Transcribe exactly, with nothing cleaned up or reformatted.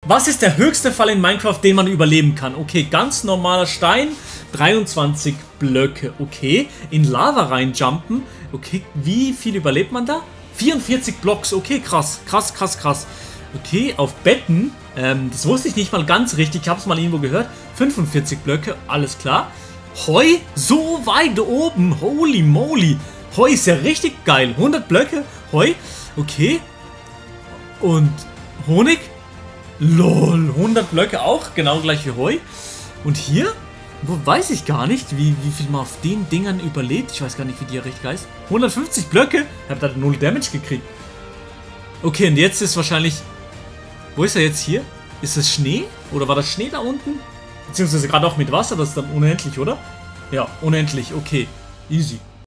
Was ist der höchste Fall in Minecraft, den man überleben kann? Okay, ganz normaler Stein, dreiundzwanzig Blöcke, okay. In Lava reinjumpen, okay. Wie viel überlebt man da? vierundvierzig Blocks, okay, krass, krass, krass, krass. Okay, auf Betten, ähm, das wusste ich nicht mal ganz richtig, ich habe es mal irgendwo gehört. fünfundvierzig Blöcke, alles klar. Heu, so weit oben, holy moly. Heu ist ja richtig geil, hundert Blöcke, Heu, okay. Und Honig? Lol, hundert Blöcke auch, genau gleich wie Heu. Und hier? Wo weiß ich gar nicht, wie, wie viel man auf den Dingern überlebt. Ich weiß gar nicht, wie die richtig heißt. hundertfünfzig Blöcke? Ich habe da null Damage gekriegt. Okay, und jetzt ist wahrscheinlich... Wo ist er jetzt hier? Ist das Schnee? Oder war das Schnee da unten? Beziehungsweise gerade auch mit Wasser, das ist dann unendlich, oder? Ja, unendlich, okay. Easy.